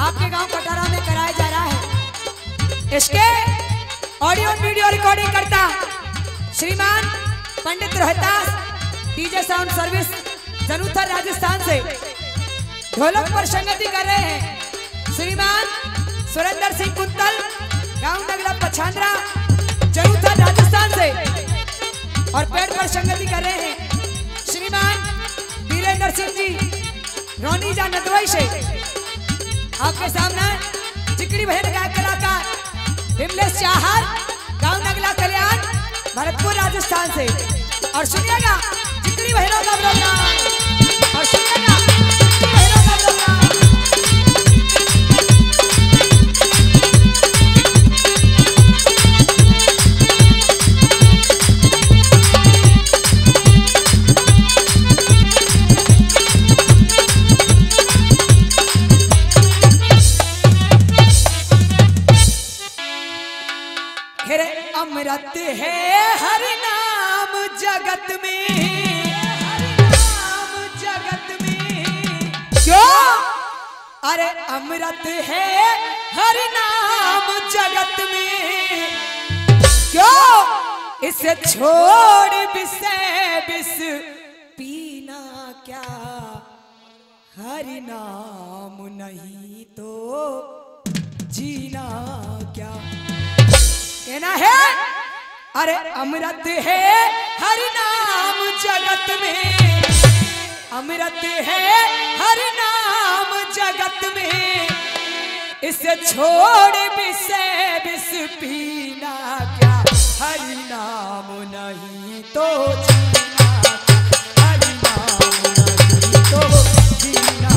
आपके गांव कटारा में कराया जा रहा है। इसके ऑडियो वीडियो रिकॉर्डिंग करता श्रीमान Pandit Rohtas DJ sound service Januthar Rajasthan से ढोलक पर संगति कर रहे हैं श्रीमान सुरेंद्र सिंह कुंतल गांव नगला पछांद्रा जनुथर राजस्थान से। और पेड़ पर संगति कर रहे हैं श्रीमान वीरेंद्र सिंह जी रोनीजा नदवाई से। आपके सामने चिकड़ी बहन का कलाकार विमलेश चाहर गांव नगला कल्याण भरतपुर राजस्थान से। और सुनिएगा चिकड़ी बहनों का प्रोग्राम और सुनिएगा चिकड़ी बहनों का प्रोग्राम। अमृत है हरि नाम जगत में, हरि नाम जगत में क्यों? अरे अमृत है हरि नाम जगत में क्यों? इसे छोड़ विष पीना क्या? हरि नाम नहीं तो जीना क्या? कहना है अरे अमृत है हरि नाम जगत में, अमृत है हरि नाम जगत में। इसे छोड़ विष पीना क्या? हरि नाम नहीं तो जीना, हरि नाम नहीं तो जीना।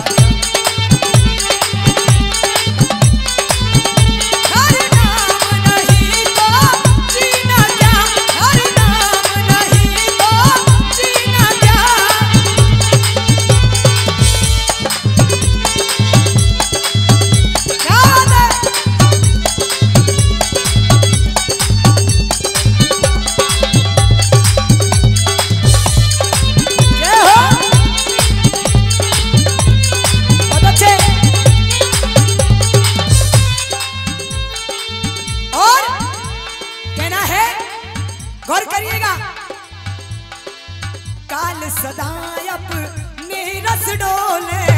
गौर करिएगा काल सदा अपने रस डोले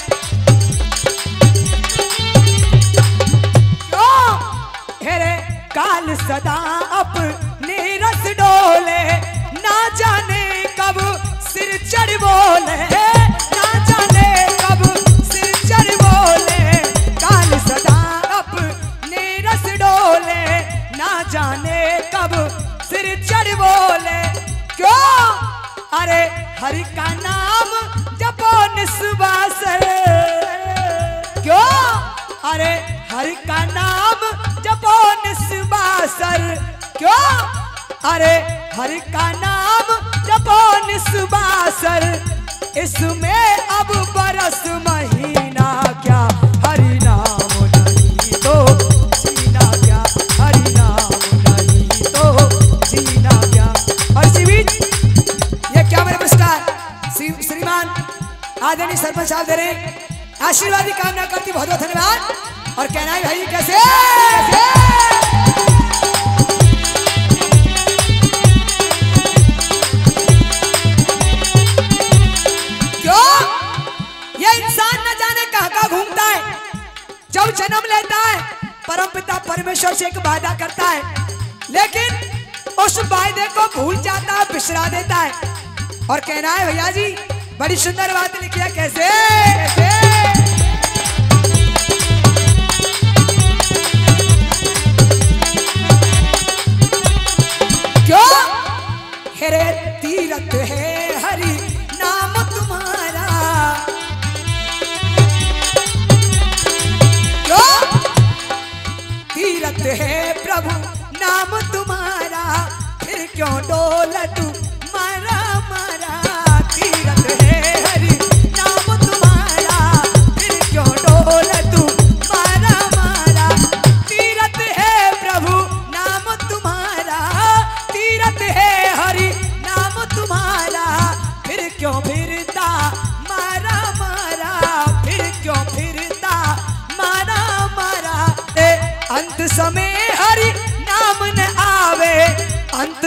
क्यों? हेरे काल सदा अपने रस डोले ना जाने कब सिर चढ़ बोले, ना जाने कब सिर चढ़ बोले। काल सदा अपने रस डोले ना जाने कब सिर चढ़ बोले क्यों? अरे हरि का नाम जपो निस्वासर क्यों? अरे हरि का नाम जपो निस्वासर क्यों? अरे हरि का नाम जपो निस्वासर। इसमें अब बरस महीना क्या? हरि नाम नहीं तो जीना क्या? हरि नाम नहीं तो जीना क्या? और इसी बीच ये क्या मेरे पुरस्कार श्रीमान आदरणीय सरपंच साहब दे रहे आशीर्वाद की कामना करती, बहुत बहुत धन्यवाद। और कहना है भाई कैसे क्यों? ये इंसान न जाने कहाँ कहाँ घूमता है। जब जन्म लेता है परमपिता परमेश्वर से एक वादा करता है, लेकिन उस वायदे को भूल जाता है, बिसरा देता है। और कहना है भैया जी बड़ी सुंदर बात लिखी है कैसे, क्यों? हेरे तीरथ है हरि नाम तुम्हारा क्यों? तीरथ है प्रभु नाम तुम्हारा फिर क्यों डोल तू मारा मारा। तीरथ है हरि नाम तुम्हारा फिर क्यों डोल तू मारा मारा। तीरथ है प्रभु नाम तुम्हारा, तीरथ है हरि नाम तुम्हारा फिर क्यों फिरता मारा मारा, फिर क्यों फिरता मारा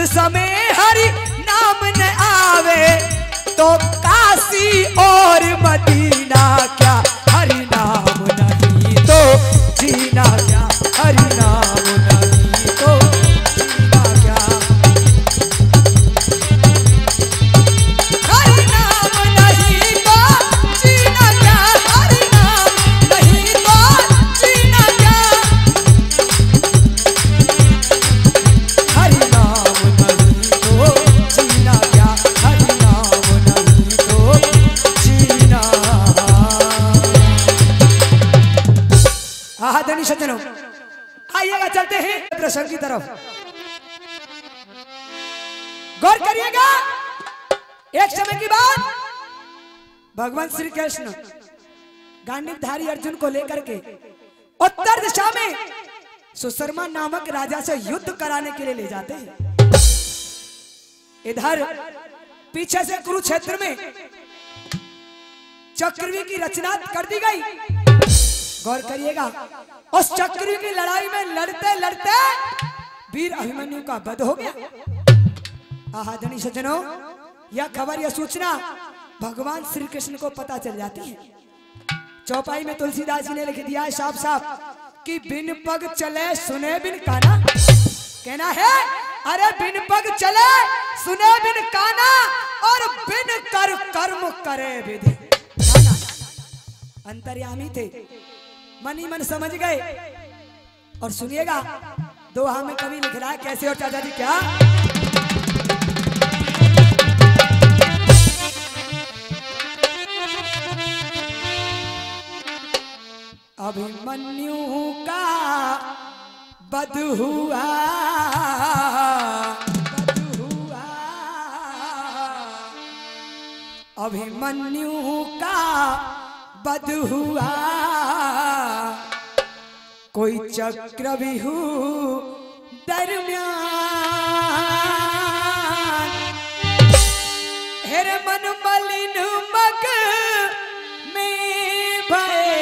समय हरि नाम न आवे तो काशी और मदीना क्या, हरि नाम नहीं तो जीना क्या, हरि नाम नहीं तो जीना क्या, हरि नाम नहीं तो जीना क्या, हरि नाम नहीं तो जीना क्या, हरि नाम नहीं तो जीना क्या, हरि नाम नहीं तो जीना। धनी सज्जनों, आइएगा चलते हैं प्रसंग की तरफ। गौर करिएगा, एक समय की बात भगवान श्री कृष्ण गांडीवधारी अर्जुन को लेकर के उत्तर दिशा में सुशर्मा नामक राजा से युद्ध कराने के लिए ले जाते हैं। इधर पीछे से कुरुक्षेत्र में चक्रव्यूह की रचना कर दी गई। गौर करिएगा, उस चक्रव्यूह की लड़ाई में लड़ते लड़ते वीर अभिमन्यु का वध हो गया। धनी सज्जनों, यह खबर, यह सूचना भगवान श्री कृष्ण को पता चल जाती है। चौपाई में तुलसीदास जी ने लिख दिया है साफ साफ कि बिन पग चले सुने बिन काना। कहना है, अरे बिन पग चले सुने बिन काना और बिन कर कर्म करे विधि। अंतर्यामी थे, मन ही मन समझ गए। और सुनिएगा, दोहा में कवि लिख रहा है कैसे, और चाचा जी क्या, अभिमन्यु का वध हुआ, अभिमन्यु का वध हुआ, कोई चक्रव्यूह दरम्यान, हेरे मन मलिन मग में भये,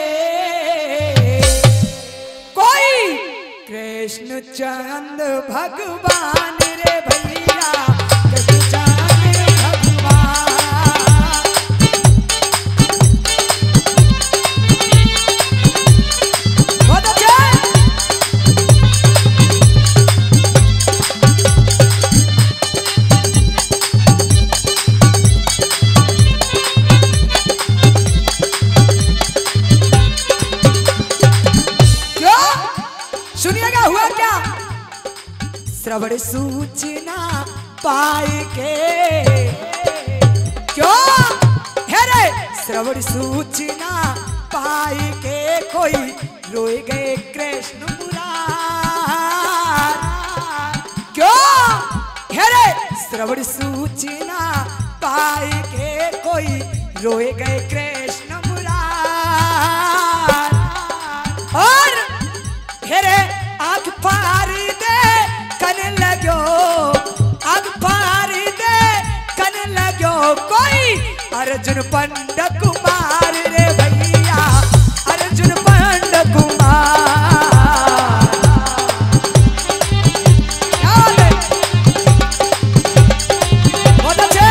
कोई कृष्ण चंद भगवान रे भैया, कृष्ण चंद भगवान। श्रवण सूचना पाए के, क्यों हेरे श्रवण सूचना पाए के, कोई रोए गए कृष्ण मुरार। क्यों हेरे श्रवण सूचना पाए के, कोई रोए गए कृष्ण मुरार। और हेरे आंख फाड़ी दे कन लगो, आग फाड़ी दे कन लगो, कोई अर्जुन पंड कुमार रे भैया, अर्जुन पंड कुमार। बहुत अच्छे।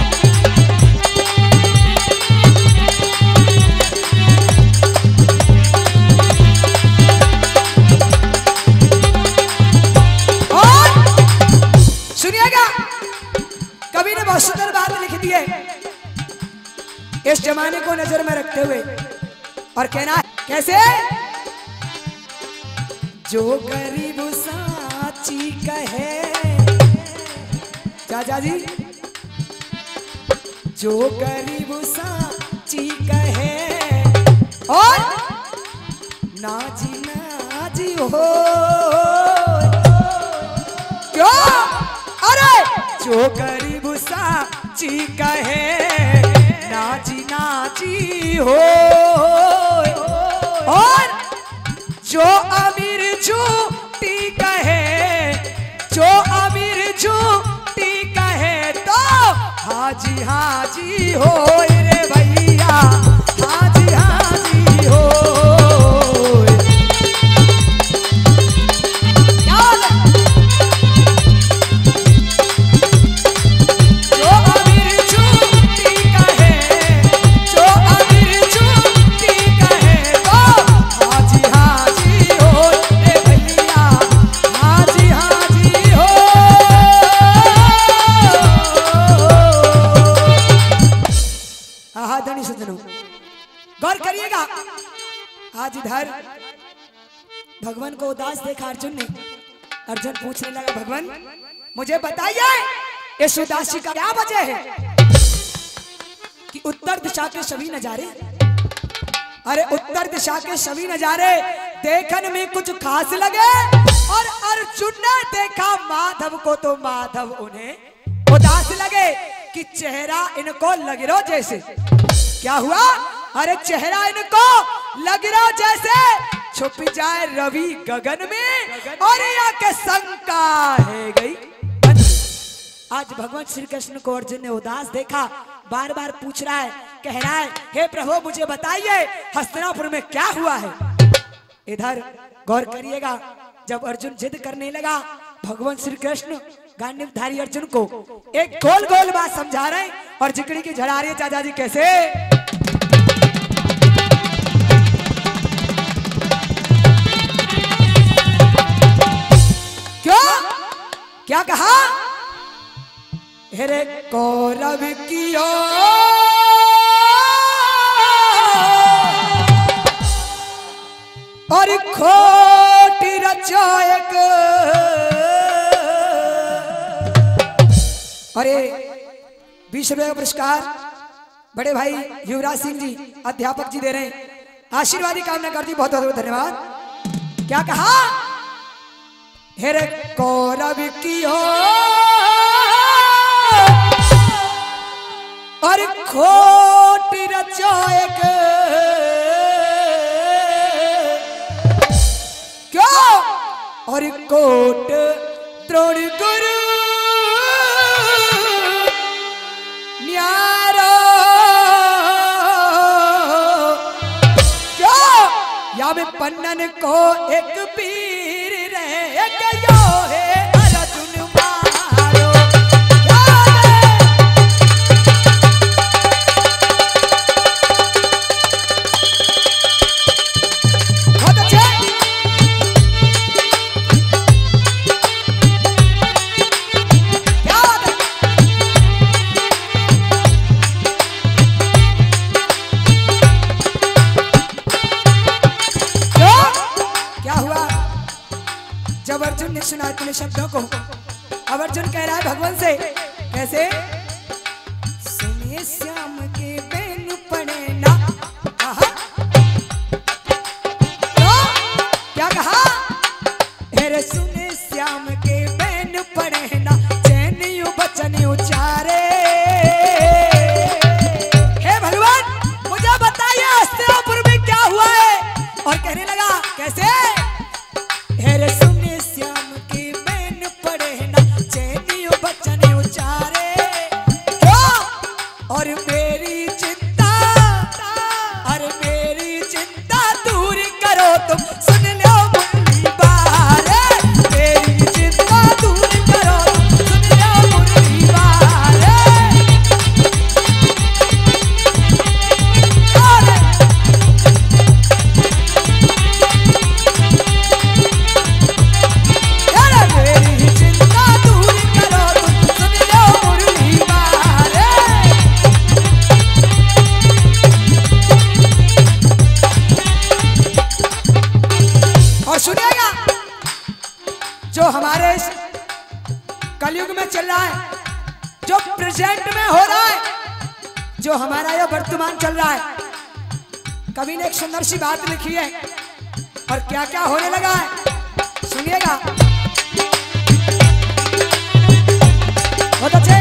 कवि ने बहुत सुंदर बात लिख दी है इस जमाने को नजर में रखते हुए, और कहना है कैसे, जो गरीब साची कहे, चाचा जी, जो गरीब साची कहे और नाजी नाजी हो, क्यों, अरे जो गरीब साची कहे नाची नाची हो, और जो अमीर झूठी कहे, जो अमीर झूठी कहे, तो हाजी हाजी हो रे भैया, हाजी हाजी हो। इधर भगवान को उदास देखा अर्जुन ने। अर्जुन पूछने लगा, भगवान मुझे बताइए इस उदासी का क्या वजह है कि उत्तर दिशा के सभी नजारे, अरे उत्तर दिशा के सभी नजारे देखने में कुछ खास लगे और अर्जुन ने देखा माधव को तो माधव उन्हें उदास लगे कि चेहरा इनको लग रहा जैसे, क्या हुआ, अरे चेहरा इनको लग रहा जैसे छुप जाए रवि गगन में और या के शंका है गई। आज भगवान श्री कृष्ण को अर्जुन ने उदास देखा, बार बार पूछ रहा है, कह रहा है, हे प्रभु मुझे बताइए हस्तिनापुर में क्या हुआ है। इधर गौर करिएगा, जब अर्जुन जिद करने लगा, भगवान श्री कृष्ण गांडीवधारी अर्जुन को एक गोल गोल बात समझा रहे हैं और जिकड़ी की झड़ा रही है। चाचा जी कैसे, क्यों, क्या कहा, हेरे कौरव की और खोटी रचोएक, अरे 20 रुपए का पुरस्कार बड़े भाई युवराज सिंह जी अध्यापक जी दे रहे हैं, आशीर्वादी कामना करती, बहुत बहुत धन्यवाद। क्या कहा, हेरे कौरव की और खोटी रचोएक, क्यों, और कोट द्रोण गुरु न्यारो, क्यों, या में पन्नन को एक पीर रहे एक यो है अर्जुन मारो, बहुत अच्छे, जब अर्जुन ने सुना इतने शब्दों को, अब अर्जुन कह रहा है भगवान से, कैसे, सुने श्याम के बैन पड़े ना, तो क्या कहा, हेरे सुने श्याम के बैन पड़े ना, चैन यू बचन उचारे, हे भगवान मुझे बताइए हस्तिनापुर में क्या हुआ है। और कहने लगा कैसे, हेरे सुने श्याम की बैन पड़े ना, चैनियो बचन उचारे, क्यों, और मेरी चिंता, अरे मेरी चिंता दूर करो तुम, सुन लो मुरली बारे, मेरी चिंता दूर करो तुम, सुन लो मुरली बारे, सुनिएगा जो हमारे कलयुग में चल रहा है, जो प्रेजेंट में हो रहा है, जो हमारा यह वर्तमान चल रहा है, कवि ने एक सुंदर सी बात लिखी है और क्या क्या होने लगा है, सुनिएगा बहुत अच्छे,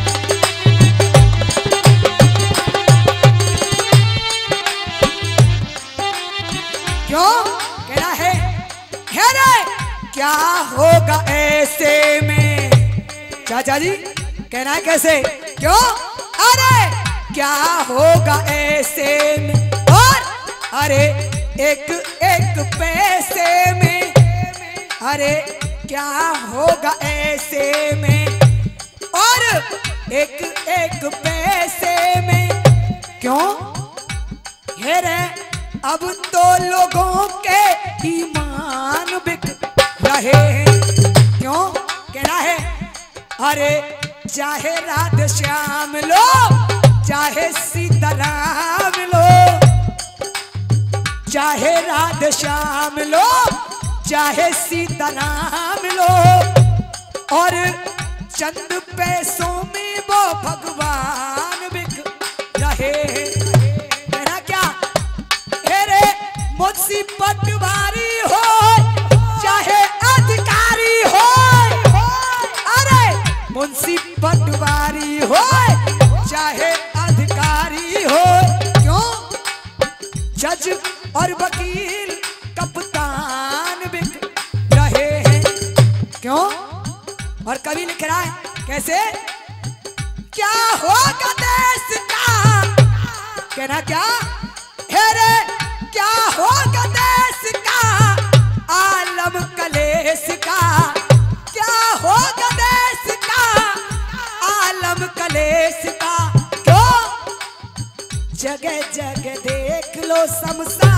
क्यों, कहना है, क्या होगा ऐसे में, चाचा जी कहना है कैसे, क्यों, अरे क्या होगा ऐसे में, और अरे एक एक पैसे में, अरे क्या होगा ऐसे में, और एक एक पैसे में, क्यों, हेरे अब तो लोगों के ईमान बिक रहे हैं, क्यों, कहना है, अरे चाहे राधे श्याम लो, चाहे सीताराम लो, चाहे राधे श्याम लो, चाहे सीताराम लो, और चंद पैसों में वो भगवान बिक रहे। कहना क्या है रे, मुंशी पटवारी हो चाहे अधिकारी हो, अरे मुंशी पटवारी हो चाहे अधिकारी हो, क्यों जज और वकील कप्तान बिक रहे हैं। क्यों? और कवि लिख रहा है कैसे, क्या होगा देश का, कहना क्या है रे, क्या होगा देश का आलम कलेश का, क्या होगा देश का आलम कलेश का। क्यों? जगह जगह देख लो शमशान